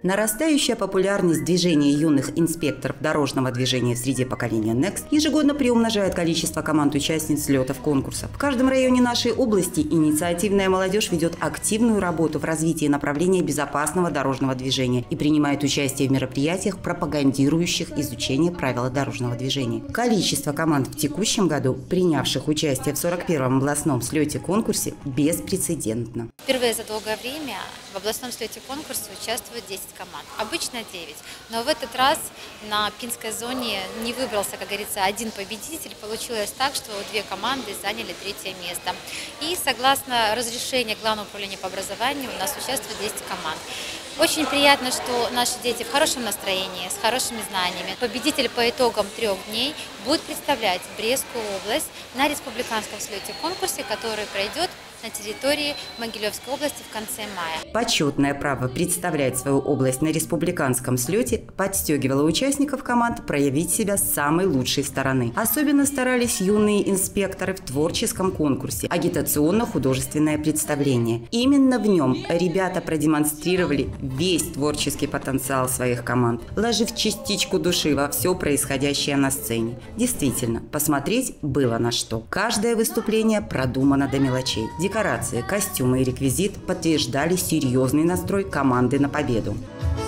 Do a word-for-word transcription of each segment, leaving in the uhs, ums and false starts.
Нарастающая популярность движения юных инспекторов дорожного движения в среде поколения Next ежегодно приумножает количество команд-участниц слетов конкурсов. В каждом районе нашей области инициативная молодежь ведет активную работу в развитии направления безопасного дорожного движения и принимает участие в мероприятиях, пропагандирующих изучение правил дорожного движения. Количество команд в текущем году, принявших участие в сорок первом областном слете-конкурсе, беспрецедентно. Впервые за долгое время в областном слете-конкурсе участвует десять команд. Обычно девять, но в этот раз на Пинской зоне не выбрался, как говорится, один победитель. Получилось так, что две команды заняли третье место. И согласно разрешению Главного управления по образованию у нас участвует десять команд. Очень приятно, что наши дети в хорошем настроении, с хорошими знаниями. Победитель по итогам трех дней будет представлять Брестскую область на республиканском слете-конкурсе, который пройдет на территории Могилевской области в конце мая. Почетное право представлять свою область на республиканском слете подстегивало участников команд проявить себя с самой лучшей стороны. Особенно старались юные инспекторы в творческом конкурсе «Агитационно-художественное представление». Именно в нем ребята продемонстрировали весь творческий потенциал своих команд, вложив частичку души во все происходящее на сцене. Действительно, посмотреть было на что. Каждое выступление продумано до мелочей. Декорации, костюмы и реквизит подтверждали серьезный настрой команды на победу.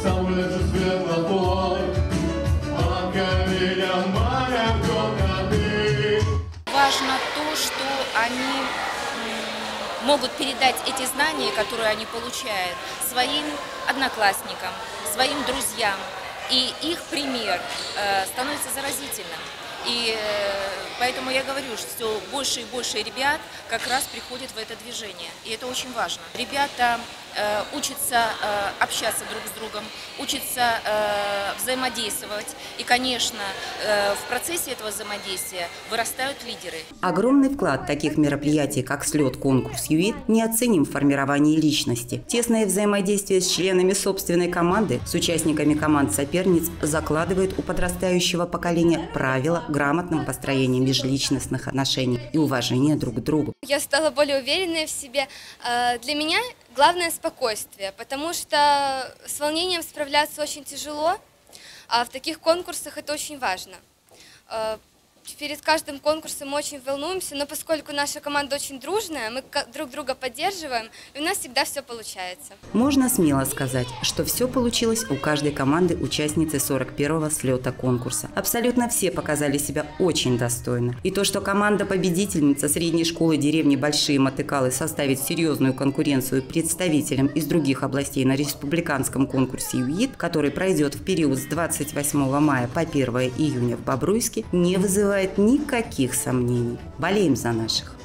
Важно то, что они могут передать эти знания, которые они получают, своим одноклассникам, своим друзьям. И их пример э, становится заразительным. И поэтому я говорю, что все больше и больше ребят как раз приходят в это движение. И это очень важно. Ребята э, учатся э, общаться друг с другом, учатся э, взаимодействовать. И, конечно, э, в процессе этого взаимодействия вырастают лидеры. Огромный вклад таких мероприятий, как слет-конкурс ЮИТ, неоценим в формировании личности. Тесное взаимодействие с членами собственной команды, с участниками команд соперниц закладывает у подрастающего поколения правила грамотного построения межличностных отношений и уважения друг к другу. Я стала более уверенной в себе. Для меня главное спокойствие, потому что с волнением справляться очень тяжело, а в таких конкурсах это очень важно. Перед каждым конкурсом мы очень волнуемся, но поскольку наша команда очень дружная, мы друг друга поддерживаем, и у нас всегда все получается. Можно смело сказать, что все получилось у каждой команды участницы сорок первого слета конкурса. Абсолютно все показали себя очень достойно. И то, что команда-победительница средней школы деревни Большие Мотыкалы составит серьезную конкуренцию представителям из других областей на республиканском конкурсе ЮИТ, который пройдет в период с двадцать восьмого мая по первое июня в Бобруйске, не вызывает никаких сомнений. Болеем за наших.